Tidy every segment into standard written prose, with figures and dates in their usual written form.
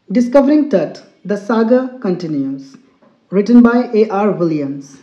Discovering Tut, the saga continues. Written by A.R. Williams.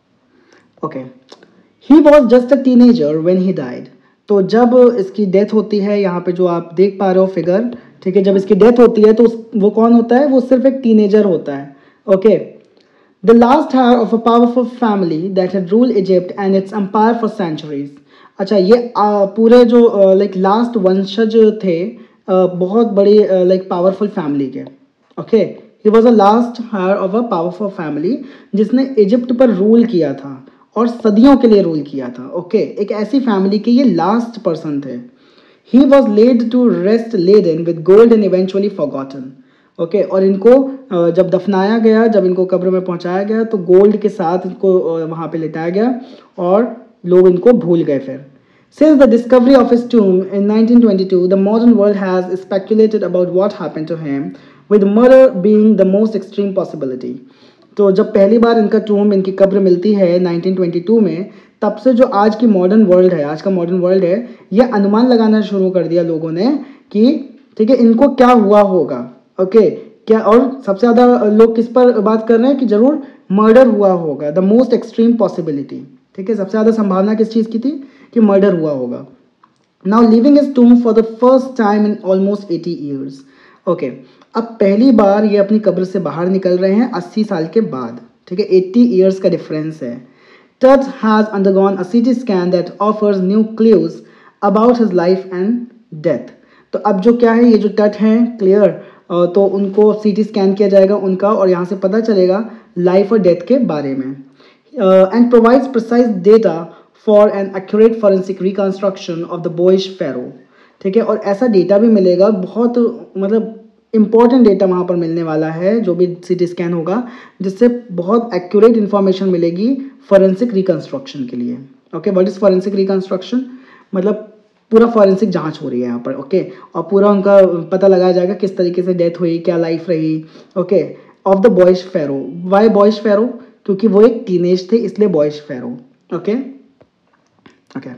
Okay. He was just a teenager when he died. तो जब इसकी death होती है, यहाँ पे जो आप देख पा रहे हो फिगर, ठीक है, जब इसकी डेथ होती है तो वो कौन होता है? वो सिर्फ एक टीनेजर होता है. Okay. The last heir of a powerful family that had ruled Egypt and its empire for centuries. अच्छा, ये पूरे जो लाइक लास्ट वंशज थे बहुत बड़ी लाइक पावरफुल फैमिली के. Okay. He was a last heir of a powerful family जिसने इजिप्ट पर रूल किया था और सदियों के लिए रूल किया था. ओके. एक ऐसी फैमिली के ये लास्ट पर्सन थे. He was laid to rest laden with gold and eventually forgotten. Okay. और इनको जब दफनाया गया, जब इनको कब्र में पहुंचाया गया तो गोल्ड के साथ इनको वहाँ पे लिटाया गया और लोग इनको भूल गए फिर. Since the discovery of his tomb in 1922, the modern world has speculated about what happened to him, with murder being the most extreme possibility. तो जब पहली बार इनका टूम, इनकी कब्र मिलती है 1922 में, तब से जो आज की मॉडर्न वर्ल्ड है, आज का मॉडर्न वर्ल्ड है, ये अनुमान लगाना शुरू कर दिया लोगों ने कि ठीक है इनको क्या हुआ होगा. ओके. क्या, और सबसे ज़्यादा लोग किस पर बात कर रहे हैं कि ज़रूर मर्डर हुआ होगा. The most extreme possibility. ठीक है, सबसे ज़्यादा संभावना किस चीज़ की थी? कि मर्डर हुआ होगा. Now living is tomb for the first time in almost 80 years. Okay. अब पहली बार ये अपनी कब्र से बाहर निकल रहे हैं 80 साल के बाद. ठीक है, 80 ईयर्स का डिफरेंस है. Tut has undergone a CT scan that offers new clues about his life and death. तो अब जो क्या है, ये जो टट हैं क्लियर, तो उनको सीटी स्कैन किया जाएगा उनका और यहाँ से पता चलेगा लाइफ और डेथ के बारे में. And provides precise data for an accurate forensic reconstruction of the boy's pharaoh. ठीक है, और ऐसा डेटा भी मिलेगा, बहुत मतलब इंपॉर्टेंट डेटा वहाँ पर मिलने वाला है जो भी सीटी स्कैन होगा, जिससे बहुत एक्यूरेट इन्फॉर्मेशन मिलेगी फॉरेंसिक रिकन्स्ट्रक्शन के लिए. Okay. What is forensic reconstruction? मतलब पूरा फॉरेंसिक जांच हो रही है यहाँ पर. ओके. और पूरा उनका पता लगाया जाएगा किस तरीके से डेथ हुई, क्या लाइफ रही. Okay. Of the boy's pharaoh. Why boy's pharaoh? क्योंकि वो एक टीनेज थे, इसलिए boy's pharaoh. Okay. Okay.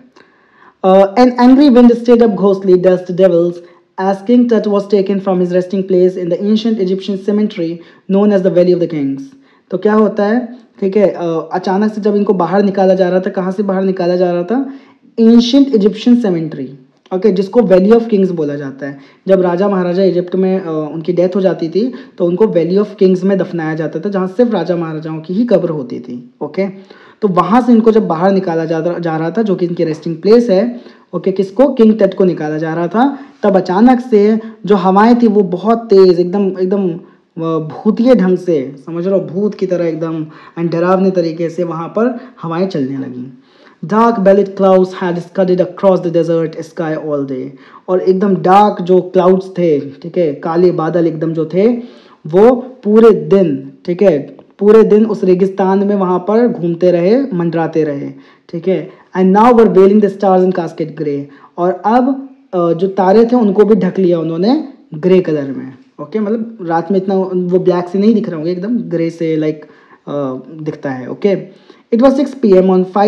An angry wind stirred up ghostly dust devils as King Tut was taken from his resting place in the ancient Egyptian cemetery known as the Valley of the Kings. तो क्या होता है? ठीक है, अचानक से जब इनको बाहर निकाला जा रहा था, कहाँ से बाहर निकाला जा रहा था? Ancient Egyptian cemetery. ओके, जिसको वैली ऑफ किंग्स बोला जाता है. जब राजा महाराजा इजिप्ट में उनकी डेथ हो जाती थी तो उनको वैली ऑफ किंग्स में दफनाया जाता था, जहाँ सिर्फ राजा महाराजाओं की ही कब्र होती थी. ओके. तो वहाँ से इनको जब बाहर निकाला जा रहा था, जो कि इनकी रेस्टिंग प्लेस है, ओके, किसको? किंग टट को निकाला जा रहा था. तब अचानक से जो हवाएं थी वो बहुत तेज़, एकदम एकदम भूतिए ढंग से, समझ रहे हो, भूत की तरह एकदम डरावने तरीके से वहाँ पर हवाएं चलने लगीं. Dark bellied clouds had scudded across the desert sky all day. और एकदम डार्क जो क्लाउड्स थे, ठीक है, काले बादल एकदम जो थे, वो पूरे दिन, ठीक है, पूरे दिन उस रेगिस्तान में वहाँ पर घूमते रहे, मंडराते रहे. ठीक है. And now were veiling the stars in casket grey. और अब जो तारे थे उनको भी ढक लिया उन्होंने ग्रे कलर में. ओके. मतलब रात में इतना वो ब्लैक से नहीं दिख रहे होंगे, एकदम ग्रे से लाइक दिखता है. Okay. It was 6 PM on 5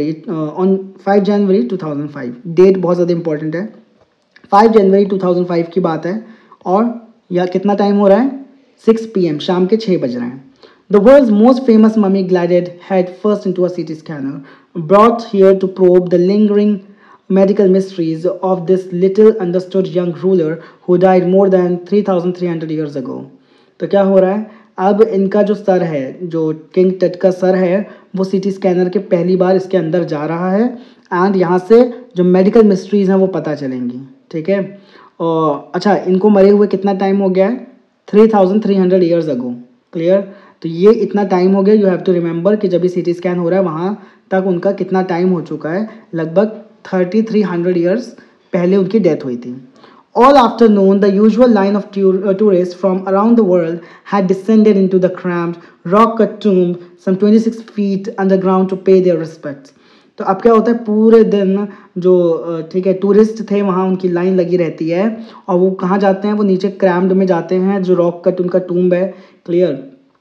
January 2005. Date बहुत ज़्यादा इंपॉर्टेंट है. 5 जनवरी 2005 की बात है. और यह कितना टाइम हो रहा है? 6 PM, शाम के 6 बज रहे हैं. The world's most famous mummy glided head first into a CT scanner, brought here to probe the lingering medical mysteries of this little understood young ruler who died more than 3,300 years ago. तो क्या हो रहा है? अब इनका जो sir है, जो किंग टट का सर है, वो CT स्कैनर के पहली बार इसके अंदर जा रहा है एंड यहाँ से जो मेडिकल मिस्ट्रीज़ हैं वो पता चलेंगी. ठीक है. और अच्छा, इनको मरे हुए कितना टाइम हो गया है? 3,300 ईयर्स अगो. क्लियर. तो ये इतना टाइम हो गया. यू हैव टू रिमेंबर कि जब भी CT स्कैन हो रहा है वहाँ तक उनका कितना टाइम हो चुका है. लगभग 3,300 ईयर्स पहले उनकी डेथ हुई थी. All afternoon, the usual line of tourists from around the world had descended into the cramped, rock-cut tomb some 26 feet underground to pay their respects. तो अब क्या होता है, पूरे दिन जो ठीक है टूरिस्ट थे वहाँ उनकी लाइन लगी रहती है और वो कहाँ जाते हैं? वो नीचे क्रैम्ड में जाते हैं, जो रॉक कट उनका टूम्ब है, क्लियर,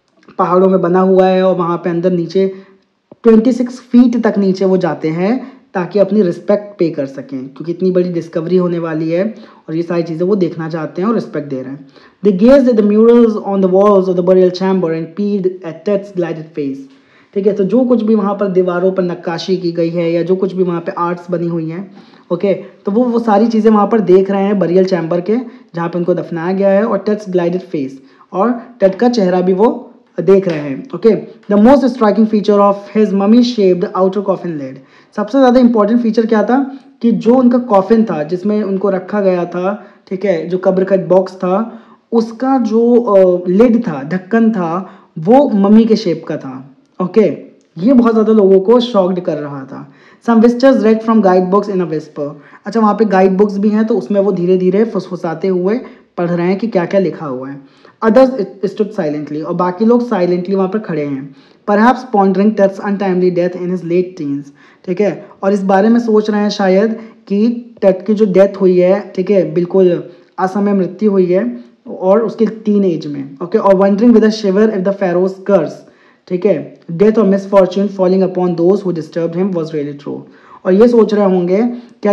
पहाड़ों में बना हुआ है और वहाँ पे अंदर नीचे 26 फीट तक नीचे वो जाते हैं ताकि अपनी रिस्पेक्ट पे कर सकें, क्योंकि इतनी बड़ी डिस्कवरी होने वाली है और ये सारी चीज़ें वो देखना चाहते हैं और रिस्पेक्ट दे रहे हैं. They gazed at the murals on the walls of the burial chamber and peered at Ted's glided face. ठीक है, तो जो कुछ भी वहाँ पर दीवारों पर नक्काशी की गई है या जो कुछ भी वहाँ पे आर्ट्स बनी हुई हैं, ओके, तो वो सारी चीज़ें वहाँ पर देख रहे हैं बरियल चैम्बर के जहाँ पे उनको दफनाया गया है, और टेड्स ग्लाइडेड फेस, और टेड का चेहरा भी वो देख रहे हैं. Okay, the most striking feature of his mummy shaped outer coffin lid. सबसे ज़्यादा इंपॉर्टेंट फीचर क्या था कि जो उनका कॉफिन था जिसमें उनको रखा गया था, ठीक है, जो कब्र का बॉक्स था, उसका जो लिड था, ढक्कन था, वो मम्मी के शेप का था. ओके, ये बहुत ज़्यादा लोगों को शॉक्ड कर रहा था. Some visitors read from guide books in a whisper. अच्छा, वहाँ पे गाइड बुक्स भी हैं, तो उसमें वो धीरे धीरे फुसफुसाते हुए पढ़ रहे हैं कि क्या क्या लिखा हुआ है. अदर्स स्टूड साइलेंटली, और बाकी लोग साइलेंटली वहाँ पर खड़े हैं. Perhaps pondering Tut's untimely death in his late teens. ठीक है, और इस बारे में सोच रहे हैं शायद कि टेड की जो डेथ हुई है, ठीक है, बिल्कुल असमय मृत्यु हुई है और उसके टीन एज में. ओके, और wondering with a shiver if the pharaoh's curse, ठीक है, डेथ और misfortune falling upon those who disturbed him was really true. और ये सोच रहे होंगे, क्या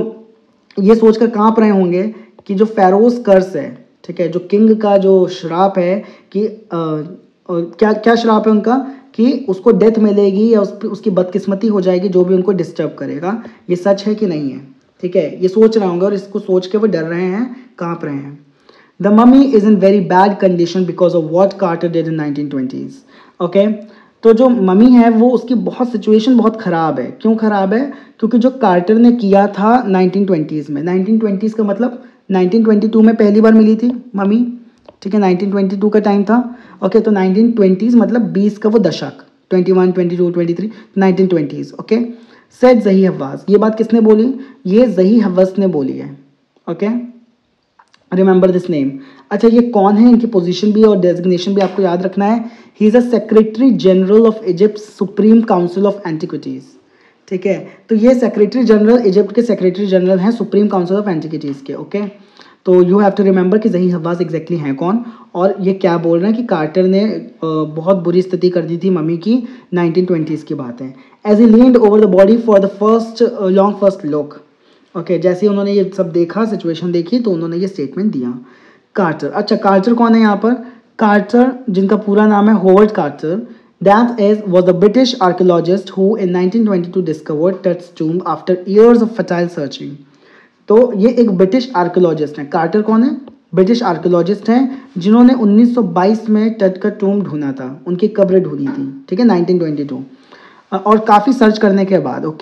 ये सोचकर कांप रहे होंगे कि जो फेरोज कर्स है, ठीक है, जो किंग का जो श्राप है कि क्या क्या श्राप है उनका, कि उसको डेथ मिलेगी या उसकी बदकिस्मती हो जाएगी जो भी उनको डिस्टर्ब करेगा, ये सच है कि नहीं है. ठीक है, ये सोच रहे होंगे और इसको सोच के वो डर रहे हैं, कांप रहे हैं. The mummy is in very bad condition because of what Carter did in 1920s. Okay, तो जो ममी है वो उसकी सिचुएशन बहुत ख़राब है. क्यों ख़राब है? क्योंकि जो कार्टर ने किया था 1920s में, 1920s का मतलब 1922 में पहली बार मिली थी ममी, ठीक है, 1922 का टाइम था. ओके, तो 1920s मतलब 20 का वो दशक, 21, 22, 23, 1920s. Okay, said Zahi Hawass. ये बात किसने बोली? ये ज़ही हवास ने बोली है. Okay, remember this name. अच्छा, ये कौन है? इनकी पोजीशन भी और डेजिग्नेशन भी आपको याद रखना है. He is a secretary general of Egypt Supreme Council of Antiquities. ठीक है, तो ये सेक्रेटरी जनरल, इजिप्ट के सेक्रेटरी जनरल हैं सुप्रीम काउंसिल ऑफ एंटिक्विटीज़ के. ओके, तो यू हैव टू रिमेंबर कि ज़ही हवास एग्जैक्टली हैं कौन, और ये क्या बोल रहे हैं कि कार्टर ने बहुत बुरी स्थिति कर दी थी मम्मी की. 1920s की बात है. As he leaned over the body for the first look. Okay, जैसे ही उन्होंने ये सब देखा, सिचुएशन देखी, तो उन्होंने ये स्टेटमेंट दिया. कार्टर. अच्छा, कार्टर कौन है यहाँ पर? कार्टर, जिनका पूरा नाम है Howard Carter, that was the British archaeologist who in 1922 discovered Tut's tomb after years of fertile searching. तो ये एक ब्रिटिश आर्कियोलॉजिस्ट हैं. कार्टर कौन है? ब्रिटिश आर्कियोलॉजिस्ट हैं जिन्होंने 1922 में टेड का टूम्ब ढूंढा था, उनकी कब्र ढूंढी थी. ठीक है, 1922, और काफ़ी सर्च करने के बाद. Okay,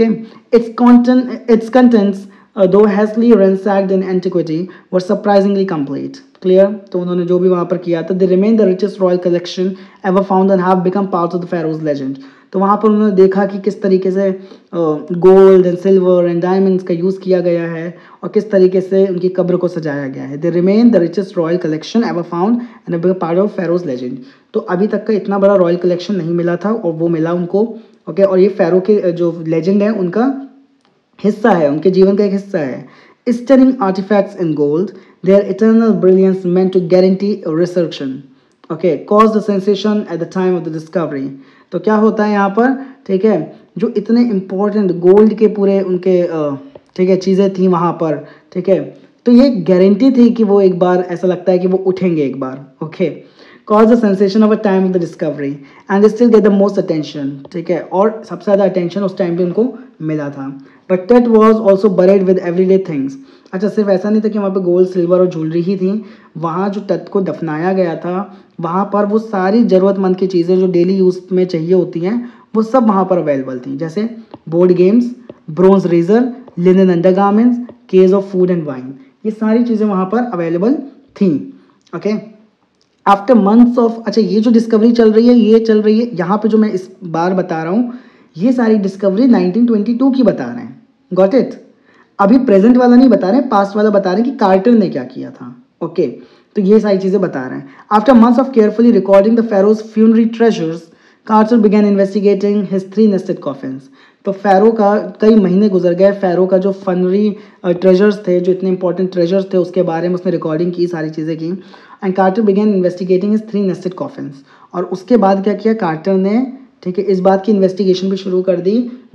its contents though hastily ransacked in antiquity were surprisingly complete. Clear? तो उन्होंने जो भी वहाँ पर किया था, they remain the richest royal collection ever found and have become part of the pharaoh's legend. तो वहाँ पर उन्होंने देखा कि किस तरीके से gold and silver and diamonds का यूज़ किया गया है और किस तरीके से उनकी कब्र को सजाया गया है. They remain the richest royal collection ever found and have become part of pharaoh's legend. तो अभी तक का इतना बड़ा रॉयल कलेक्शन नहीं मिला था और वो मिला उनको. ओके, और ये फेरो के जो लेजेंड है उनका हिस्सा है, उनके जीवन का एक हिस्सा है. Stunning artifacts in gold, their eternal brilliance meant to guarantee resurrection. Okay, caused a sensation at the time of the discovery. तो क्या होता है यहाँ पर? ठीक है, जो इतने इम्पोर्टेंट गोल्ड के पूरे उनके ठीक है चीज़ें थी वहाँ पर. ठीक है, तो ये गारंटी थी कि वो एक बार, ऐसा लगता है कि वो उठेंगे एक बार. Okay, cause the sensation of a time of the discovery and they still get the most attention. ठीक है, और सबसे ज़्यादा अटेंशन उस टाइम पे उनको मिला था. But Ted was also buried with everyday things. अच्छा, सिर्फ ऐसा नहीं था कि वहाँ पे गोल्ड सिल्वर और ज्वेलरी ही थी. वहाँ जो टेड को दफनाया गया था, वहाँ पर वो सारी ज़रूरतमंद की चीज़ें जो डेली यूज़ में चाहिए होती हैं, वो सब वहाँ पर अवेलेबल थी. जैसे board games, bronze razor, linen undergarments, cage of food and wine. ये सारी चीज़ें वहाँ पर अवेलेबल थी. Okay, after months of. अच्छा, ये जो डिस्कवरी चल रही है यहाँ पे जो मैं इस बार बता रहा हूँ, ये सारी डिस्कवरी 1922 की बता रहे हैं. Got it? अभी प्रेजेंट वाला नहीं बता रहे हैं, पास्ट वाला बता रहे हैं कि कार्टर ने क्या किया था. ओके, तो ये सारी चीज़ें बता रहे हैं. After months of carefully recording the pharaoh's funerary treasures, Carter began investigating his 3 nested coffins. तो फेरो का कई महीने गुजर गए. फेरो का जो फनरी ट्रेजर्स थे, जो इतने इंपॉर्टेंट ट्रेजर्स थे, उसके बारे में उसने रिकॉर्डिंग की, सारी चीज़ें की. And Carter began investigating his 3 nested coffins. और उसके बाद क्या किया कार्टर ने? ठीक है, इस बात की इन्वेस्टिगेशन भी शुरू कर दी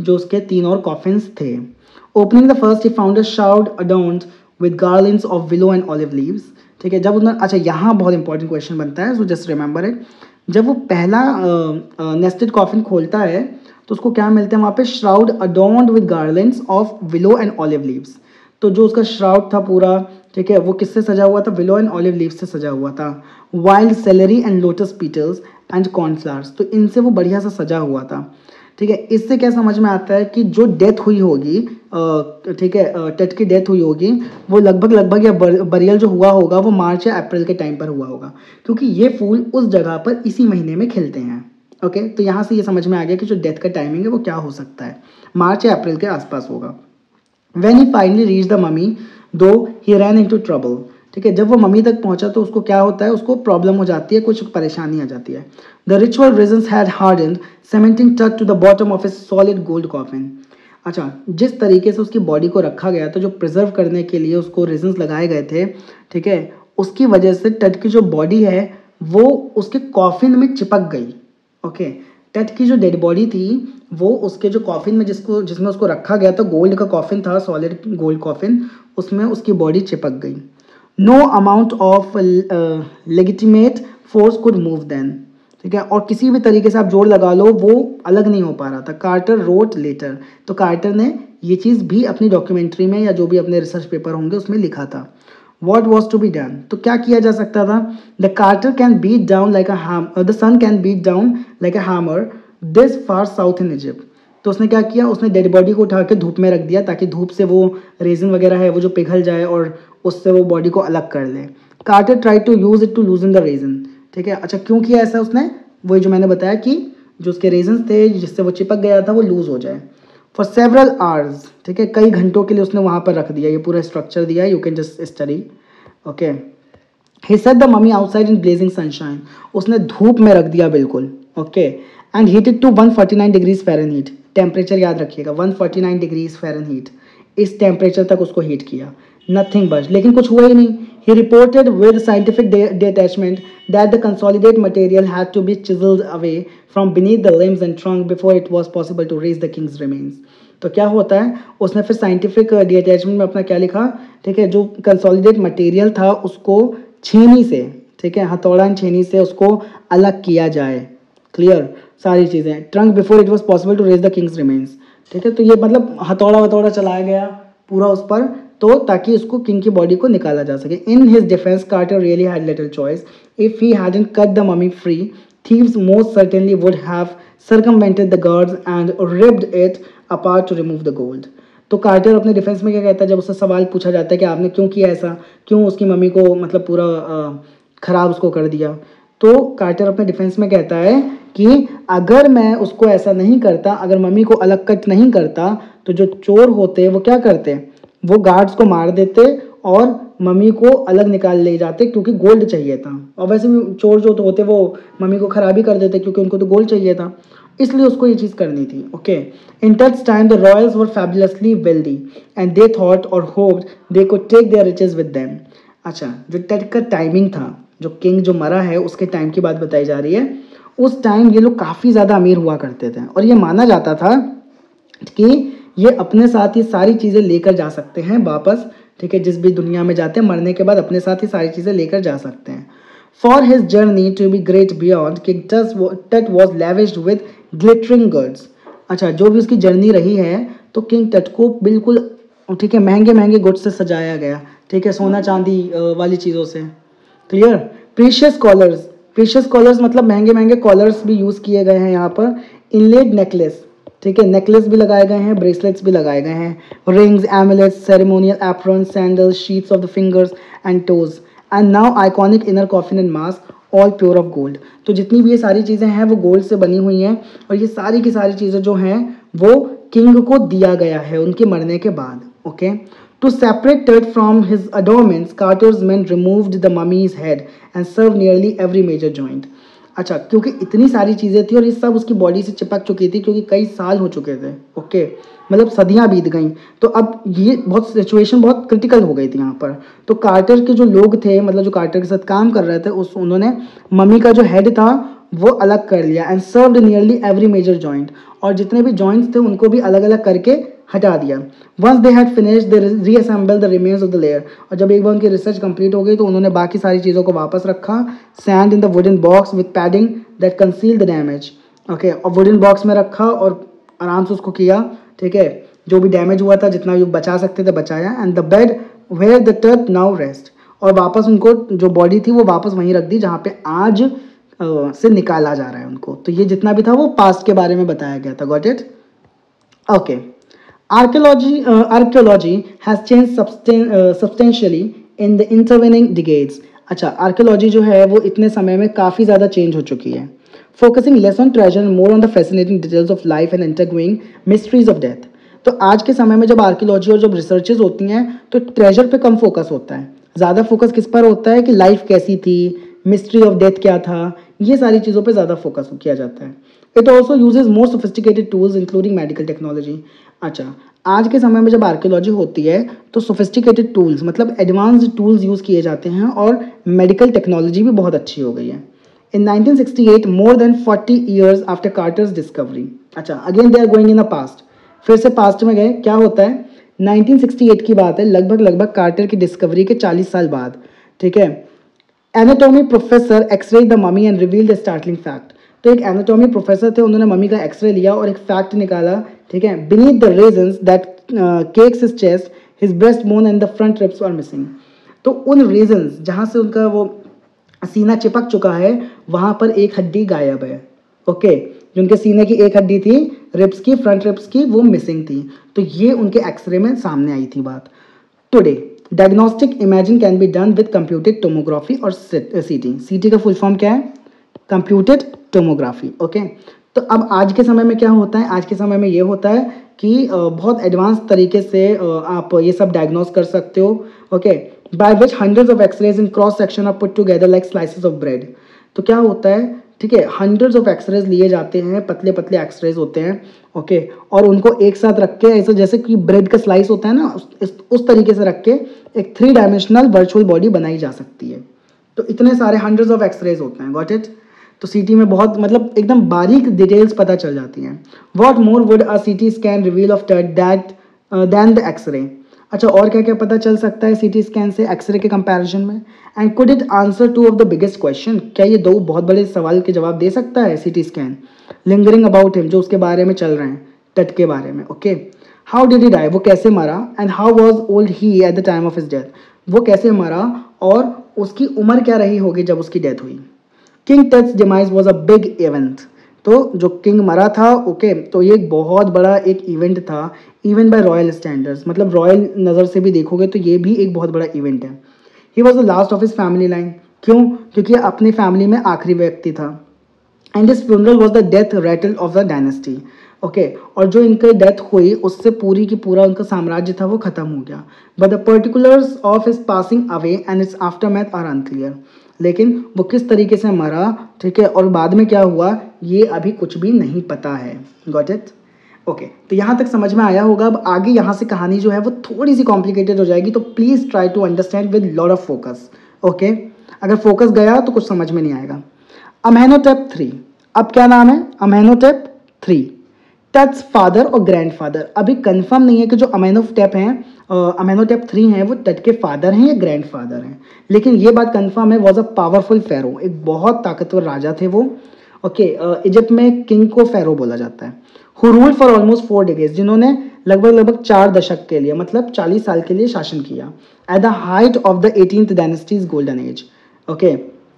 जो उसके 3 और कॉफिन्स थे। Opening the first he found a shroud adorned with garlands of willow and olive leaves। ठीक है, जब उन्होंने, अच्छा यहाँ बहुत इंपॉर्टेंट क्वेश्चन बनता है, सो जस्ट रिमेंबर इट। जब वो पहला नेस्टेड कॉफिन खोलता है तो उसको क्या मिलते हैं वहाँ पे? Shroud adorned with garlands of willow and olive leaves. तो जो उसका श्राउड था पूरा, ठीक है, वो किससे सजा हुआ था? विलो एंड ऑलिव लीव्स से सजा हुआ था। Wild celery and lotus petals and cornflowers, तो इनसे वो बढ़िया सा सजा हुआ था। ठीक है, इससे क्या समझ में आता है कि जो डेथ हुई होगी, ठीक है, टेट की डेथ हुई होगी, वो लगभग या बरियल जो हुआ होगा वो मार्च या अप्रैल के टाइम पर हुआ होगा, क्योंकि ये फूल उस जगह पर इसी महीने में खिलते हैं। ओके, तो यहाँ से ये समझ में आ गया कि जो डेथ का टाइमिंग है वो क्या हो सकता है, मार्च या अप्रैल के आसपास होगा। When he finally reached the mummy, though he ran into trouble। ठीक है, जब वो मम्मी तक पहुंचा तो उसको क्या होता है? उसको प्रॉब्लम हो जाती है, कुछ परेशानी आ जाती है। The ritual resins had hardened, cementing Tut to the bottom of his solid gold coffin। अच्छा, जिस तरीके से उसकी बॉडी को रखा गया था, जो प्रिजर्व करने के लिए उसको रेजन्स लगाए गए थे, ठीक है, उसकी वजह से टट की जो बॉडी है वो उसके कॉफिन में चिपक गई। ओके, टट की जो डेड बॉडी थी वो उसके जो कॉफिन में जिसमें उसको रखा गया था, गोल्ड का कॉफिन था, सॉलिड गोल्ड कॉफिन, उसमें उसकी बॉडी चिपक गई। No amount of legitimate force could move then. ठीक है, और किसी भी तरीके से आप जोर लगा लो वो अलग नहीं हो पा रहा था। कार्टर रोट लेटर, तो कार्टर ने ये चीज़ भी अपनी डॉक्यूमेंट्री में या जो भी अपने रिसर्च पेपर होंगे उसमें लिखा था। What was to be done? तो क्या किया जा सकता था? The carter can beat down like a hammer, the sun can beat down like a hammer this far south in Egypt। तो उसने क्या किया? उसने डेड बॉडी को उठा के धूप में रख दिया ताकि धूप से वो रेजिन वगैरह है वो जो पिघल जाए और उससे वो बॉडी को अलग कर ले। Carter try to use it to loosen the resin. ठीक है, अच्छा क्यों किया ऐसा उसने? वही जो मैंने बताया कि जो उसके रेजिन थे जिससे वो चिपक गया था वो लूज हो जाए। फॉर सेवरल आवर्स, ठीक है, कई घंटों के लिए उसने वहाँ पर रख दिया। ये पूरा स्ट्रक्चर दिया है, you can just study. Okay, he set the mummy outside in blazing sunshine, उसने धूप में रख दिया बिल्कुल। Okay, and heated to 149 degrees Fahrenheit, temperature याद रखिएगा 149 डिग्रीज फ़ारेनहीट, इस टेम्परेचर तक उसको हीट किया। नथिंग बट, लेकिन कुछ हुआ ही नहीं। He reported with scientific detachment that the consolidate material had to be chiselled away from beneath the limbs and trunk before it was possible to raise the king's remains. तो क्या होता है, उसने फिर साइंटिफिक डिटैचमेंट में अपना क्या लिखा? ठीक है, जो कंसोलिडेट मटेरियल था उसको छेनी से, ठीक है, हथौड़ा छेनी से उसको अलग किया जाए। क्लियर सारी चीज़ें। Trunk before it was possible to raise the king's remains. ठीक है, तो ये मतलब हथौड़ा चलाया गया पूरा उस पर, तो ताकि उसको किंग की बॉडी को निकाला जा सके। In his defence Carter really had little choice. If he hadn't cut the mummy free, thieves most certainly would have circumvented the guards and ripped it apart to remove the gold। तो Carter अपने defence में क्या कहता है, जब उससे सवाल पूछा जाता है कि आपने क्यों किया ऐसा, क्यों उसकी मम्मी को मतलब पूरा ख़राब उसको कर दिया, तो कार्टर अपने डिफेंस में कहता है कि अगर मैं उसको ऐसा नहीं करता, अगर मम्मी को अलग कट नहीं करता, तो जो चोर होते वो क्या करते, वो गार्ड्स को मार देते और मम्मी को अलग निकाल ले जाते क्योंकि गोल्ड चाहिए था। और वैसे भी चोर जो तो होते वो मम्मी को ख़राब ही कर देते क्योंकि उनको तो गोल्ड चाहिए था, इसलिए उसको ये चीज़ करनी थी। Okay, in Tut's time the royals were fabulously wealthy and they thought or hoped they could take their riches with them. अच्छा, जो टेट का टाइमिंग था, जो किंग जो मरा है उसके टाइम की बात बताई जा रही है। उस टाइम ये लोग काफ़ी ज़्यादा अमीर हुआ करते थे और ये माना जाता था कि ये अपने साथ ये सारी चीज़ें लेकर जा सकते हैं वापस। ठीक है, जिस भी दुनिया में जाते हैं मरने के बाद अपने साथ ही सारी चीज़ें लेकर जा सकते हैं। For his journey to the great beyond, King Tut was lavished with glittering goods. अच्छा, जो भी उसकी जर्नी रही है तो किंग टट को बिल्कुल, ठीक है, महंगे महंगे गुड्स से सजाया गया। ठीक है, सोना चांदी वाली चीज़ों से। Clear. Precious collars, precious collars मतलब महंगे महंगे कॉलर्स भी यूज़ किए गए हैं यहाँ पर। इनलेड नेकलेस, ठीक है, नेकलेस भी लगाए गए हैं, ब्रेसलेट्स भी लगाए गए हैं, rings, amulets, ceremonial apron, sandals, sheaths of the fingers and toes, and now iconic inner coffin and mask all pure of gold. तो जितनी भी ये सारी चीज़ें हैं वो गोल्ड से बनी हुई हैं और ये सारी की सारी चीज़ें जो हैं वो किंग को दिया गया है उनके मरने के बाद। Okay, to separate Tut from his adornments, Carter's men removed the mummy's head and severed nearly every major joint. अच्छा, क्योंकि इतनी सारी चीज़ें थी और ये सब उसकी बॉडी से चिपक चुकी थी क्योंकि कई साल हो चुके थे। ओके, मतलब सदियां बीत गई, तो अब ये बहुत सिचुएशन बहुत क्रिटिकल हो गई थी यहाँ पर। तो कार्टर के जो लोग थे, मतलब जो कार्टर के साथ काम कर रहे थे, उन्होंने मम्मी का जो हेड था वो अलग कर लिया and severed nearly every major joint, और जितने भी जॉइंट्स थे उनको भी अलग अलग करके हटा दिया। Once they had finished they reassembled the remains of the layer, और जब एक बार उनकी रिसर्च कंप्लीट हो गई तो उन्होंने बाकी सारी चीज़ों को वापस रखा, sand in the wooden box with padding that conceal the damage. Okay, और वुडन बॉक्स में रखा और आराम से उसको किया, ठीक है, जो भी डैमेज हुआ था जितना भी बचा सकते थे बचाया। And the bed where the टर्क नाउ रेस्ट, और वापस उनको जो बॉडी थी वो वापस वहीं रख दी जहाँ पे आज से निकाला जा रहा है उनको। तो ये जितना भी था वो पास्ट के बारे में बताया गया था। Got it? Okay. Archaeology has changed substantially in the intervening decades. अच्छा, आर्कियोलॉजी जो है वो इतने समय में काफ़ी ज़्यादा चेंज हो चुकी है। Focusing less on treasure more on the fascinating details of life and intriguing mysteries of death. तो आज के समय में जब आर्कियोलॉजी और जब रिसर्चेज होती हैं तो ट्रेजर पे कम फोकस होता है, ज़्यादा फोकस किस पर होता है कि लाइफ कैसी थी, मिस्ट्री ऑफ डेथ क्या था, ये सारी चीज़ों पे ज़्यादा फोकस किया जाता है। It also uses more sophisticated tools including medical technology. अच्छा, आज के समय में जब आर्कियोलॉजी होती है तो सोफिस्टिकेटेड टूल्स मतलब एडवांस्ड टूल्स यूज़ किए जाते हैं और मेडिकल टेक्नोलॉजी भी बहुत अच्छी हो गई है। In 1968 more than 40 years after Carter's discovery, अच्छा again they are going in a past, फिर से पास्ट में गए। क्या होता है, 1968 की बात है, लगभग कार्टर की डिस्कवरी के 40 साल बाद, ठीक है। Anatomy professor x-ray the mummy and reveal the startling fact. तो एक एनाटॉमी प्रोफेसर थे, उन्होंने ममी का एक्सरे लिया और एक फैक्ट निकाला, ठीक है। Beneath the resins that cakes his chest his breastbone and the front ribs are missing. तो उन रीजन्स जहाँ से उनका वो सीना चिपक चुका है वहाँ पर एक हड्डी गायब है। ओके, जो उनके सीने की एक हड्डी थी रिब्स की, फ्रंट रिब्स की, वो मिसिंग थी। तो ये उनके एक्सरे में सामने आई थी बात। Today diagnostic imaging can be done with computed tomography or CT. सीटी का फुल फॉर्म क्या है? Computed tomography. ओके, तो अब आज के समय में क्या होता है, आज के समय में ये होता है कि बहुत एडवांस तरीके से आप ये सब डायग्नोस कर सकते हो। Okay, by which hundreds of x-rays in cross section are put together like slices of bread. तो क्या होता है, ठीक है, हंड्रेड्स ऑफ एक्सरेज लिए जाते हैं, पतले पतले एक्सरेज होते हैं। ओके, और उनको एक साथ रख के ऐसे जैसे कि ब्रेड का स्लाइस होता है ना, उस तरीके से रख के एक 3 डायमेंशनल वर्चुअल बॉडी बनाई जा सकती है। तो इतने सारे हंड्रेड्स ऑफ एक्सरेज होते हैं। Got it? तो सीटी में बहुत मतलब एकदम बारीक डिटेल्स पता चल जाती हैं। What more would a CT scan reveal of that than the x-ray. अच्छा, और क्या क्या पता चल सकता है सीटी स्कैन से एक्सरे के कंपैरिजन में? And could it answer two of the biggest question, क्या ये दो बहुत बड़े सवाल के जवाब दे सकता है CT scan? Lingering about him, जो उसके बारे में चल रहे हैं, तट के बारे में। Okay, how did he die, वो कैसे मरा, and how was old he at the time of his death, वो कैसे मरा और उसकी उम्र क्या रही होगी जब उसकी डेथ हुई। King Tut's demise was a big event. तो जो किंग मरा था, ओके, तो ये एक बहुत बड़ा एक इवेंट था, इवन बाय रॉयल स्टैंडर्ड्स, मतलब रॉयल नज़र से भी देखोगे तो ये भी एक बहुत बड़ा इवेंट है। He was the last of his family line, क्यों? क्योंकि अपनी फैमिली में आखिरी व्यक्ति था। And this funeral was the death rattle of the dynasty. Okay, और जो इनकी डेथ हुई उससे पूरी की पूरा उनका साम्राज्य था वो खत्म हो गया। But the particulars of his passing away and its aftermath are unclear. लेकिन वो किस तरीके से मरा, ठीक है, और बाद में क्या हुआ, ये अभी कुछ भी नहीं पता है। Got it? ओके, तो यहाँ तक समझ में आया होगा। अब आगे यहाँ से कहानी जो है वो थोड़ी सी कॉम्प्लिकेटेड हो जाएगी, तो please try to understand with lot of focus. Okay, अगर फोकस गया तो कुछ समझ में नहीं आएगा। अमेनोटेप 3, अब क्या नाम है? अमेनोटेप 3, टट्स फादर और ग्रैंडफादर। अभी कंफर्म नहीं है कि जो अमेनोटेप हैं, अमेनोटेप 3 हैं, वो टट के फादर हैं या ग्रैंडफादर हैं, लेकिन ये बात कंफर्म है, वॉज अ पावरफुल फेरो, एक बहुत ताकतवर राजा थे वो। ओके, इजिप्ट में किंग को फेरो बोला जाता है। Who ruled for almost 4 decades, जिन्होंने लगभग 4 दशक के लिए मतलब 40 साल के लिए शासन किया। At the height of the 18th dynasty's golden age. Okay,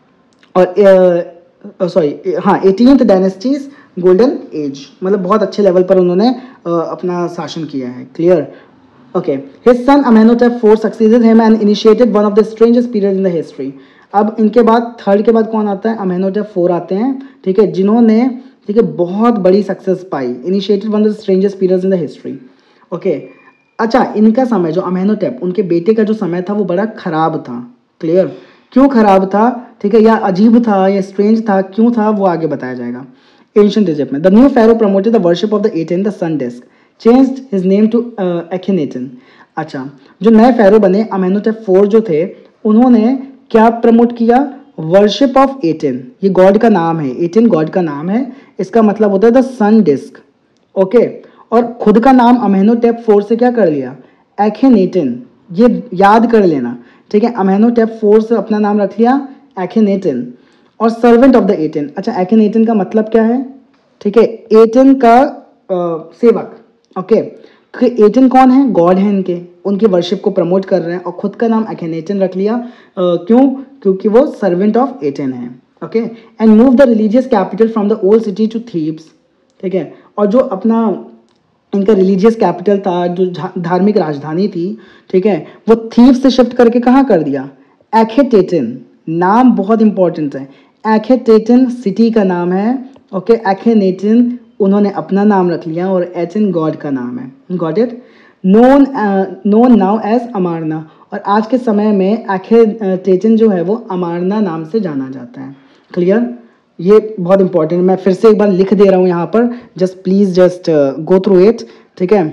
और सॉरी हाँ, 18th डायनेस्टीज गोल्डन एज, मतलब बहुत अच्छे लेवल पर उन्होंने अपना शासन किया है। Clear? Okay, his son Amenhotep 4 succeeded him and initiated one of the strangest period in the history. अब इनके बाद थर्ड के बाद कौन आता है? अमेनोटेप 4 आते हैं, ठीक है, जिन्होंने, ठीक है, बहुत बड़ी सक्सेस पाई। Initiated one of the strangest periods in the history. Okay, अच्छा, इनका समय जो अमेनोटेप, उनके बेटे का जो समय था वो बड़ा खराब था। क्लियर? क्यों खराब था, ठीक है, या अजीब था या स्ट्रेंज था, क्यों था, वो आगे बताया जाएगा। एंशिएंट इजिप्ट में the new pharaoh promoted the worship of the Aten the sun disc, changed his name to Akhenaten. अच्छा, जो नए फेरो बने अमेनोटेप 4 जो थे, उन्होंने क्या प्रमोट किया? वर्शिप ऑफ एटिन, ये गॉड का नाम है, एटिन गॉड का नाम है, इसका मतलब होता है द सन डिस्क। ओके, और खुद का नाम अमेनोटेप 4 से क्या कर लिया, एखेनेटन, ये याद कर लेना, ठीक है। अमेनोटेप 4 से अपना नाम रख लिया एखेनेटन, और सर्वेंट ऑफ द एटिन। अच्छा, एखेनेटन का मतलब क्या है, ठीक है, एटिन का सेवक। ओके, एटिन कौन है, गॉड है इनके, उनकी वर्शिप को प्रमोट कर रहे हैं, और खुद का नाम एखेनेटन रख लिया। क्यों, क्योंकि वो सर्वेंट ऑफ एटिन है। Okay, and move the religious capital from the old city to Thebes, ठीक है। और जो अपना इनका रिलीजियस कैपिटल था, जो धार्मिक राजधानी थी, ठीक है, वो थीब्स से शिफ्ट करके कहाँ कर दिया, एखेटेटन। नाम बहुत इंपॉर्टेंट है, एखेटेटन सिटी का नाम है। ओके, एखेनेटन उन्होंने अपना नाम रख लिया, और एटिन गॉड का नाम है। Got it, known now as Amarna, और आज के समय में एखेटेटन जो है वो अमारना नाम से जाना जाता है। क्लियर, ये बहुत इंपॉर्टेंट, मैं फिर से एक बार लिख दे रहा हूँ यहाँ पर, just please just go through it, ठीक है।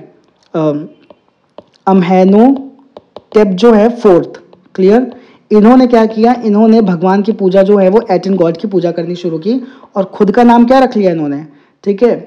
अम्हेनोटेप जो है 4th, क्लियर, इन्होंने क्या किया, इन्होंने भगवान की पूजा जो है वो एटिन गॉड की पूजा करनी शुरू की, और खुद का नाम क्या रख लिया इन्होंने, ठीक है,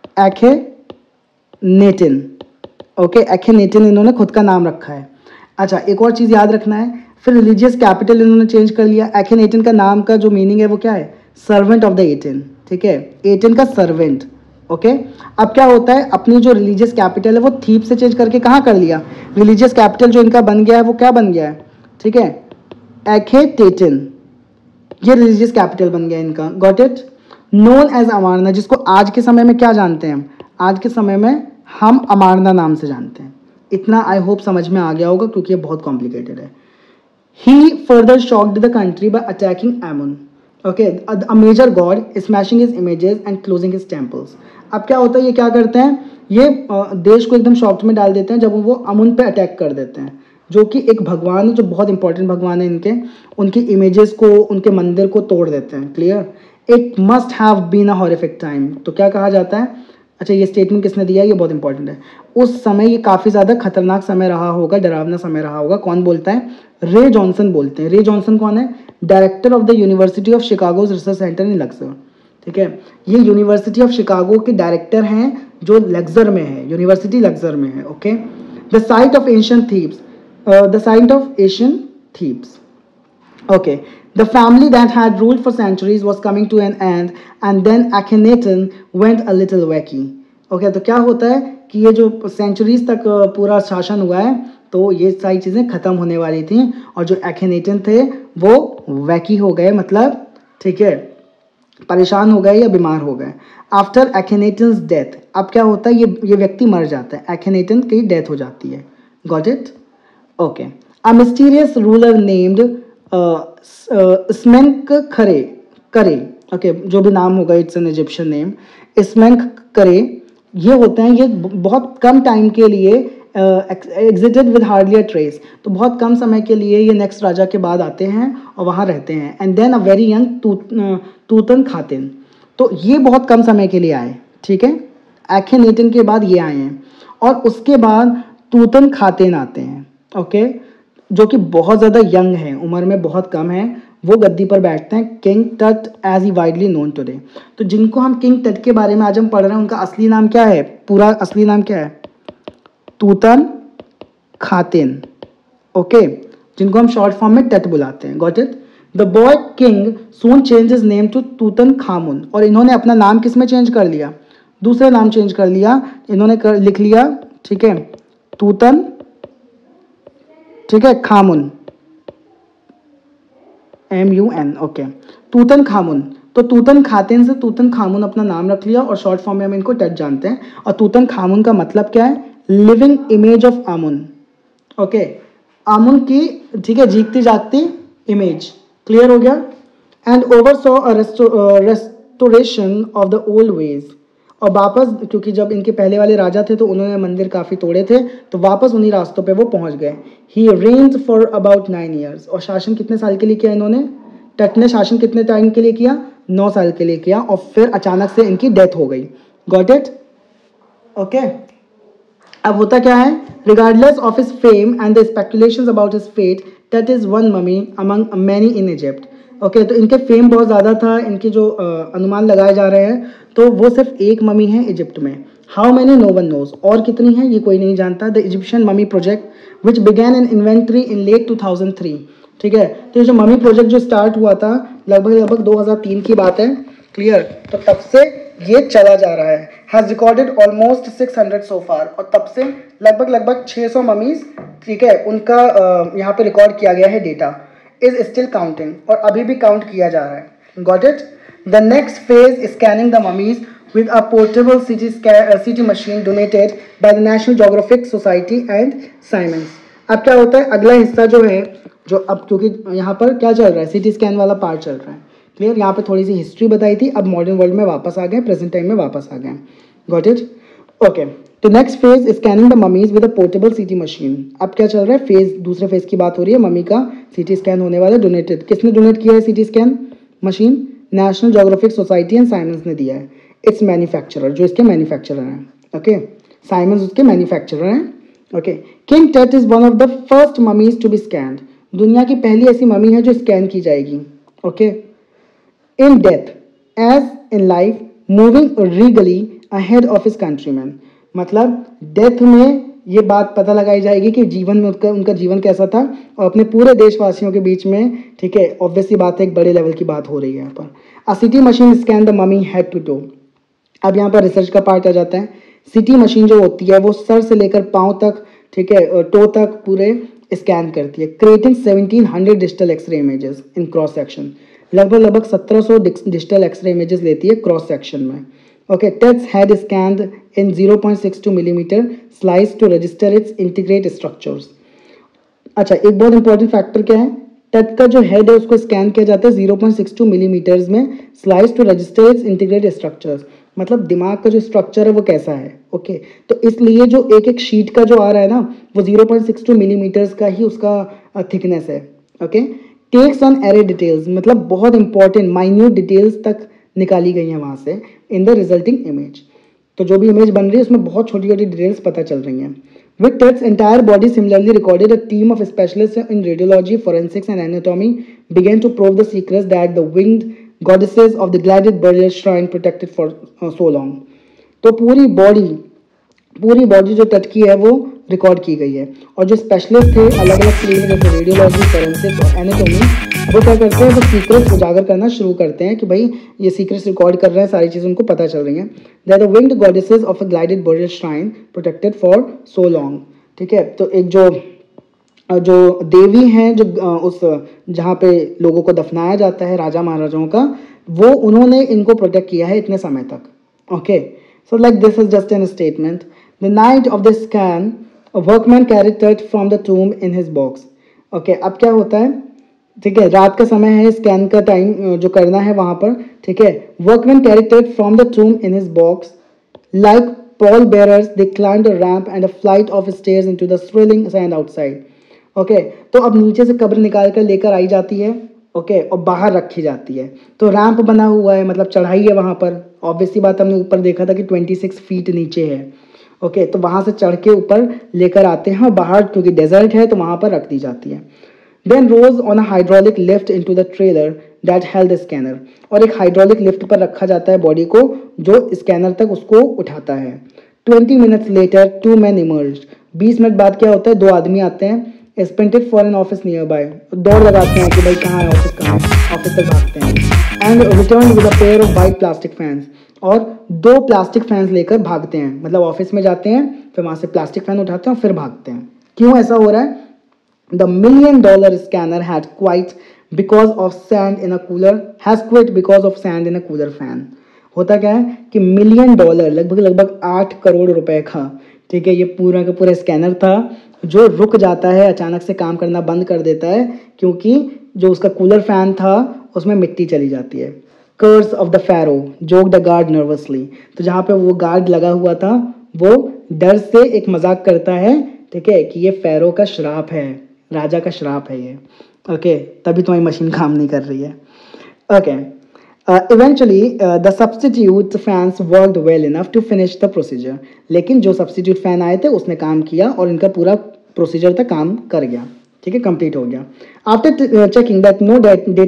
एखेनेटन। ओके, एखेनेटन इन्होंने खुद का नाम रखा है। अच्छा, एक और चीज़ याद रखना है, फिर रिलीजियस कैपिटल इन्होंने चेंज कर लिया। एखेनेटन का नाम का जो मीनिंग है वो क्या है, सर्वेंट ऑफ द एटिन, ठीक है, एटिन का सर्वेंट। ओके, अब क्या होता है, अपनी जो रिलीजियस कैपिटल है वो थीप से चेंज करके कहाँ कर लिया, रिलीजियस कैपिटल जो इनका बन गया है वो क्या बन गया है, ठीक है, एखेटेटन, ये रिलीजियस कैपिटल बन गया इनका। Got it, known as Amarna, जिसको आज के समय में क्या जानते हैं हम, आज के समय में हम अमारना नाम से जानते हैं। इतना आई होप समझ में आ गया होगा, क्योंकि ये बहुत कॉम्प्लिकेटेड है। He further shocked the country by attacking Amun. Okay, a major god, smashing his images and closing his temples. अब क्या होता है, ये क्या करते हैं, ये देश को एकदम शॉक में डाल देते हैं जब वो अमुन पे अटैक कर देते हैं, जो कि एक भगवान है, जो बहुत इंपॉर्टेंट भगवान है इनके, उनकी इमेजेस को, उनके मंदिर को तोड़ देते हैं। Clear, it must have been a horrific time, तो क्या कहा जाता है, अच्छा ये स्टेटमेंट किसने दिया, ये बहुत इंपॉर्टेंट है, उस समय ये काफ़ी ज़्यादा खतरनाक समय रहा होगा, डरावना समय रहा होगा। कौन बोलता है, रे जॉनसन बोलते हैं। रे जॉनसन कौन है, director of the University of Chicago's research centre in Luxor, ठीक है, ये यूनिवर्सिटी ऑफ शिकागो के डायरेक्टर हैं, जो लक्सर में है, यूनिवर्सिटी लक्सर में है। Okay, the site of ancient Thebes, the site of Asian Thebes. Okay, the family that had ruled for centuries was coming to an end, and then Akhenaten went a little wacky. Okay, तो क्या होता है कि ये जो centuries तक पूरा शासन हुआ है, तो ये सारी चीज़ें खत्म होने वाली थी, और जो एखेनेटन थे वो वैकी हो गए, मतलब ठीक है, परेशान हो गए या बीमार हो गए। आफ्टर एखेनेटन्स डेथ, अब क्या होता है, ये व्यक्ति मर जाता है, एखेनेटन की डेथ हो जाती है। Got it, okay. A mysterious ruler named Smenkhkare करे, ओके, जो भी नाम होगा, it's an Egyptian name, Smenkhkare, ये होते हैं, ये बहुत कम टाइम के लिए exited with hardly a trace, तो बहुत कम समय के लिए ये नेक्स्ट राजा के बाद आते हैं और वहाँ रहते हैं। And then a very young Tutankhaten, तो ये बहुत कम समय के लिए आए, ठीक है, एखेनेटन के बाद ये आए हैं, और उसके बाद तूतन खातिन आते हैं। ओके, जो कि बहुत ज़्यादा यंग हैं, उम्र में बहुत कम है, वो गद्दी पर बैठते हैं, king Tut as he widely known today. तो जिनको हम किंग टट के बारे में आज हम पढ़ रहे हैं, उनका असली नाम क्या है, पूरा असली नाम क्या है, तूतन खातिन। ओके, जिनको हम शॉर्ट फॉर्म में टट बुलाते हैं। Got it, the boy king soon change his name to Tutankhamun, और इन्होंने अपना नाम किस में चेंज कर लिया, दूसरे नाम चेंज कर लिया, इन्होंने लिख लिया, ठीक है, तूतन, ठीक है, खामुन, MUN। ओके, तूतन खामुन, तो तूतन खातिन से तूतन खामुन अपना नाम रख लिया, और शॉर्ट फॉर्म में हम इनको टट जानते हैं। और तूतन खामुन का मतलब क्या है, living image of Amun. Okay, Amun की, ठीक है, जीतती जागती इमेज। क्लियर हो गया। And oversaw a restoration of the old ways, और वापस, क्योंकि जब इनके पहले वाले राजा थे तो उन्होंने मंदिर काफ़ी तोड़े थे, तो वापस उन्हीं रास्तों पे वो पहुंच गए। He reigned for about 9 years, और शासन कितने साल के लिए किया इन्होंने, टट ने शासन कितने टाइम के लिए किया, 9 साल के लिए किया, और फिर अचानक से इनकी डेथ हो गई। Got it, okay. अब होता क्या है, regardless of his fame and the speculations about his fate, Tut is one mummy among many in Egypt. Okay तो इनके फेम बहुत ज़्यादा था, इनके जो अनुमान लगाए जा रहे हैं, तो वो सिर्फ एक ममी है इजिप्ट में। How many no one knows, और कितनी है ये कोई नहीं जानता। The Egyptian mummy project which began in inventory in late 2003, ठीक है। तो ये जो ममी प्रोजेक्ट जो स्टार्ट हुआ था लगभग 2003 की बात है, क्लियर। तो तब से ये चला जा रहा है, has recorded almost 600 so far, और तब से लगभग 600 ममीज, ठीक है, उनका यहाँ पे रिकॉर्ड किया गया है डेटा। इज स्टिल काउंटिंग, और अभी भी काउंट किया जा रहा है। Got it. The next phase scanning the mummies with a portable CT machine donated by the National Geographic Society and Siemens। अब क्या होता है, अगला हिस्सा जो है, जो अब क्योंकि यहाँ पर क्या चल रहा है, CT स्कैन वाला पार्ट चल रहा है, क्लियर। यहाँ पे थोड़ी सी हिस्ट्री बताई थी, अब मॉडर्न वर्ल्ड में वापस आ गए, प्रेजेंट टाइम में वापस आ गए। Got it, okay. तो next phase scanning the mummies with a portable CT machine. अब क्या चल रहा है, फेज, दूसरे फेज की बात हो रही है, मम्मी का CT स्कैन होने वाला, डोनेटेड। किसने डोनेट किया है CT scan machine? National Geographic Society and Siemens ने दिया है। इट्स मैन्युफैक्चरर, जो इसके मैन्युफैक्चरर हैं, ओके। साइमंस उसके मैन्युफैक्चरर हैं, okay. King Tut is one of the first mummies to be scanned. दुनिया की पहली ऐसी ममी है जो स्कैन की जाएगी, okay. In death as in life, moving regally ahead of his countryman. मतलब डेथ में ये बात पता लगाई जाएगी कि जीवन में उनका जीवन कैसा था, और अपने पूरे देशवासियों के बीच में, ठीक है, ऑब्वियसली बात है, एक बड़े लेवल की बात हो रही है यहाँ पर। A CT machine scan the mummy head to toe. अब यहाँ पर रिसर्च का पार्ट आ जाता है। CT मशीन जो होती है वो सर से लेकर पाँव तक, ठीक है, टो तक पूरे स्कैन करती है, creating 1700 digital x-ray images in cross section. लगभग 1700 डिजिटल एक्सरे इमेजेस लेती है क्रॉस सेक्शन में, okay. Tut's head scanned in 0.62 millimetre slice to register its integrate structures. अच्छा, एक बहुत इंपॉर्टेंट फैक्टर क्या है, टेट का जो हेड है उसको स्कैन किया जाता है 0.62 मिलीमीटर्स में slice to register its integrate structures. मतलब दिमाग का जो स्ट्रक्चर है वो कैसा है, ओके। तो इसलिए जो एक एक शीट का जो आ रहा है ना, वो 0.62 मिलीमीटर्स का ही उसका थिकनेस है, okay. Takes on array details, मतलब बहुत इंपॉर्टेंट माइन्यूट डिटेल्स तक निकाली गई हैं वहाँ से इन द रिजल्टिंग इमेज। तो जो भी इमेज बन रही है उसमें बहुत छोटी छोटी डिटेल्स पता चल रही हैं। With Ted's entire body similarly recorded, a team of specialists in radiology, forensics and anatomy began to probe the secrets that the winged goddesses of the gilded burial shrine protected for so long। तो पूरी body जो Ted की है वो record की गई है, और जो स्पेशलिस्ट थे अलग अलग फील्ड में, जैसे रेडियोलॉजी, फोरेंसिक्स और एनाटॉमी, वो क्या करते हैं, वो सीक्रेट्स उजागर करना शुरू करते हैं कि भाई ये सीक्रेट्स रिकॉर्ड कर रहे हैं, सारी चीज़ें उनको पता चल रही हैं। They are the winged goddesses of a gilded burial shrine protected for so long, ठीक है। तो एक जो देवी हैं, जो उस जहाँ पे लोगों को दफनाया जाता है राजा महाराजाओं का, वो उन्होंने इनको प्रोटेक्ट किया है इतने समय तक, okay. So like this is just an statement. The night of the scan a workman carried Ted from the tomb in his box, okay. अब क्या होता है, ठीक है, रात का समय है, स्कैन का टाइम जो करना है वहाँ पर, ठीक है। Workman carried Tut from the tomb in his box like pallbearers, they climbed a ramp and a flight of stairs into the thrilling sand outside, okay. तो अब नीचे से कब्र निकाल कर लेकर आई जाती है, ओके, और बाहर रखी जाती है। तो रैंप बना हुआ है, मतलब चढ़ाई है वहाँ पर। ऑब्वियसली बात, हमने ऊपर देखा था कि 26 फीट नीचे है, ओके। तो वहाँ से चढ़ के ऊपर लेकर आते हैं, और बाहर क्योंकि डेजर्ट है तो वहाँ पर रख दी जाती है। Then rose on a hydraulic lift into the trailer that held the scanner, और एक हाइड्रोलिक लिफ्ट पर रखा जाता है बॉडी को, जो स्कैनर तक उसको उठाता है। 20 minutes later 2 men emerged। 20 minute बाद क्या होता है, 2 आदमी आते हैं। Sprinted for an office nearby, दौड़ लगाते हैं कि भाई कहाँ है ऑफिस, कहाँ है ऑफिस तक भागते हैं। And return with a pair of white plastic fans, और 2 प्लास्टिक फैंस लेकर भागते हैं। मतलब ऑफिस में जाते हैं, फिर वहाँ से प्लास्टिक फैन उठाते हैं और फिर भागते हैं। क्यों ऐसा हो रहा है? The $1 million scanner had quit because of sand in a cooler, has quit because of sand in a cooler fan। होता क्या है कि $1 million, लगभग 8 करोड़ रुपए का, ठीक है, ये पूरा का पूरा स्कैनर था जो रुक जाता है, अचानक से काम करना बंद कर देता है, क्योंकि जो उसका कूलर फैन था उसमें मिट्टी चली जाती है। Curse of the pharaoh joked the guard nervously, तो जहाँ पे वो गार्ड लगा हुआ था वो डर से एक मजाक करता है, ठीक है, कि ये फैरो का श्राप है, राजा का श्राप है ये, ओके। तभी तुम्हारी मशीन काम नहीं कर रही है, okay. Eventually the substitute fans worked well enough to finish the procedure, लेकिन जो सब्स्टिट्यूट फैन आए थे उसने काम किया और इनका पूरा प्रोसीजर तक काम कर गया, ठीक है, कंप्लीट हो गया। After checking that no data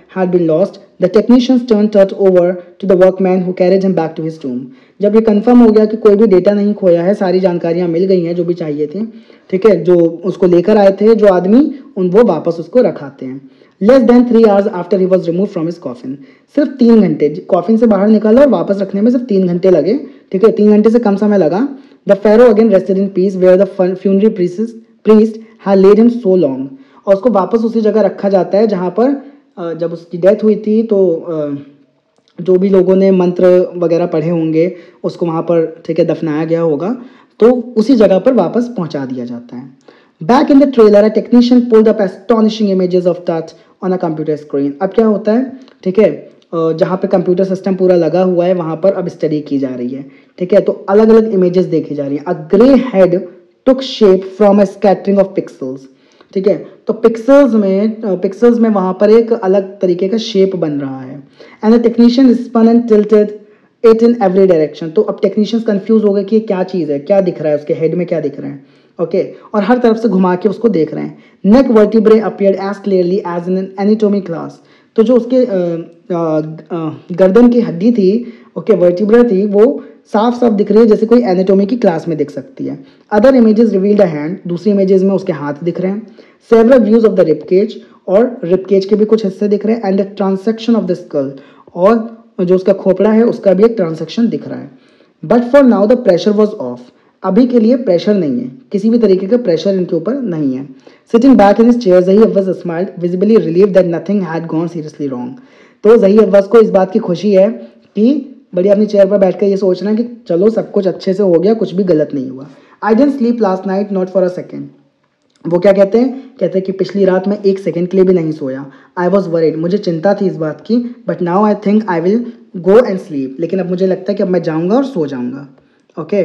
had been lost, the technicians turned Tut over to the workman who carried him back to his tomb. जब ये कंफर्म हो गया कि कोई भी डेटा नहीं खोया है, सारी जानकारियां मिल गई हैं जो भी चाहिए थी, ठीक है, जो उसको लेकर आए थे जो आदमी, वो वापस उसको रखाते हैं. Less than 3 hours after he was removed from his coffin. सिर्फ 3 घंटे कॉफिन से बाहर निकाला और वापस रखने में सिर्फ 3 घंटे लगे, ठीक है, 3 घंटे से कम समय लगा. The pharaoh again rested in peace where the funerary priest had laid him so long. और उसको वापस उसी जगह रखा जाता है जहाँ पर जब उसकी डेथ हुई थी तो जो भी लोगों ने मंत्र वगैरह पढ़े होंगे उसको वहाँ पर, ठीक है, दफनाया गया होगा, तो उसी जगह पर वापस पहुँचा दिया जाता है. Back in the trailer, a technician pulled up astonishing images of Tut on a computer screen. अब क्या होता है, ठीक है, जहाँ पे कंप्यूटर सिस्टम पूरा लगा हुआ है वहाँ पर अब स्टडी की जा रही है, ठीक है, तो अलग अलग इमेजेस देखी जा रही हैं. A grey head took shape from a scattering of pixels, ठीक है, तो पिक्सल्स में वहाँ पर एक अलग तरीके का शेप बन रहा है. And the technician spun and tilted it in every direction. तो अब टेक्नीशियंस कंफ्यूज हो गए कि ये क्या चीज़ है, क्या दिख रहा है, उसके हेड में क्या दिख रहा है, ओके, और हर तरफ से घुमा के उसको देख रहे हैं. Neck vertebrae appeared as clearly as in an anatomy class. तो जो उसके गर्दन की हड्डी थी, ओके, वर्टिब्रा थी, वो साफ साफ दिख रही है जैसे कोई एनाटॉमी की क्लास में दिख सकती है. Other images revealed a hand. दूसरी इमेजेस में उसके हाथ दिख रहे हैं. Several views of the rib cage. और रिब केज के भी कुछ हिस्से दिख रहे हैं. And the transection of the skull. और जो उसका खोपड़ा है उसका भी एक ट्रांसेक्शन दिख रहा है. But for now the pressure was off. अभी के लिए प्रेशर नहीं है, किसी भी तरीके का प्रेशर इनके ऊपर नहीं है. Sitting back in his chair Zahi Abbas smiled, visibly relieved that nothing had gone seriously wrong. तो ज़ही अब्बास को इस बात की खुशी है कि बढ़िया अपनी चेयर पर बैठकर ये सोचना कि चलो सब कुछ अच्छे से हो गया, कुछ भी गलत नहीं हुआ. I didn't sleep last night not for a second. वो क्या कहते हैं कि पिछली रात में एक सेकेंड के लिए भी नहीं सोया. I was worried. मुझे चिंता थी इस बात की. But now I think I will go and sleep. लेकिन अब मुझे लगता है कि अब मैं जाऊँगा और सो जाऊँगा. Okay.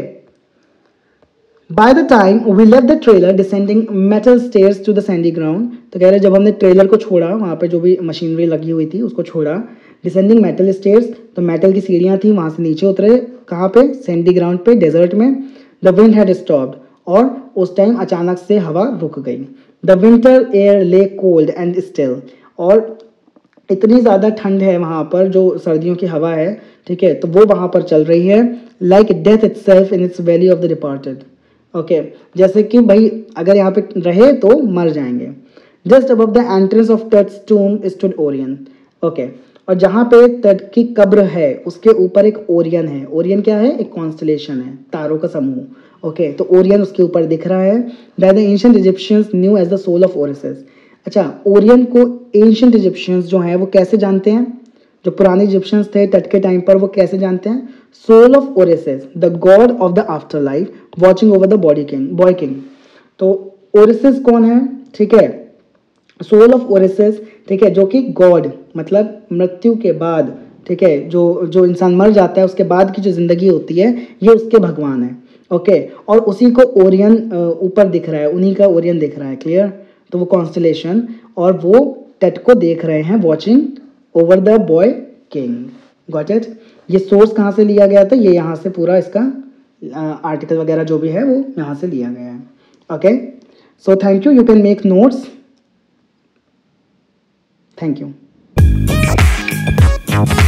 By the time we left the trailer, descending metal stairs to the sandy ground. तो कह रहे जब हमने ट्रेलर को छोड़ा, वहाँ पे जो भी मशीनरी लगी हुई थी उसको छोड़ा, डिसेंडिंग मेटल स्टेयर्स, तो मेटल की सीढ़ियाँ थी, वहाँ से नीचे उतरे. कहाँ पे? सैंडी ग्राउंड पे, डेजर्ट में. The wind had stopped. और उस टाइम अचानक से हवा रुक गई. The winter air lay cold and still. और इतनी ज़्यादा ठंड है वहाँ पर, जो सर्दियों की हवा है, ठीक है, तो वो वहाँ पर चल रही है. Like death itself in its valley of the departed. Okay, जैसे कि भाई अगर यहाँ पे रहे तो मर जाएंगे. Just above the entrance of Tut's tomb stood Orion. Okay, और जहाँ पे तट की कब्र है उसके ऊपर एक ओरियन है. ओरियन क्या है? एक कॉन्स्टलेशन है, तारों का समूह. ओके, तो ओरियन उसके ऊपर दिख रहा है. That the ancient Egyptians knew as the soul of Osiris. अच्छा, ओरियन को एंशिएंट इजिप्शियंस जो हैं वो कैसे जानते हैं? जो पुराने इजिप्शियंस थे तट के टाइम पर, वो कैसे जानते हैं? Soul of Osiris, the god of the afterlife, watching over the boy king. तो ओरिसिस कौन है? ठीक है, सोल ऑफ ओरिसिस, ठीक है, जो कि गॉड मतलब मृत्यु के बाद, ठीक है, जो इंसान मर जाता है उसके बाद की जो जिंदगी होती है ये उसके भगवान है. ओके, और उसी को ओरियन ऊपर दिख रहा है, उन्हीं का ओरियन दिख रहा है. क्लियर? तो वो कॉन्स्टलेशन, और वो तट को देख रहे हैं, watching over the boy king. Got it? ये सोर्स कहाँ से लिया गया था? ये यहाँ से पूरा इसका आर्टिकल वगैरह जो भी है वो यहाँ से लिया गया है. Okay, so thank you. You can make notes. Thank you.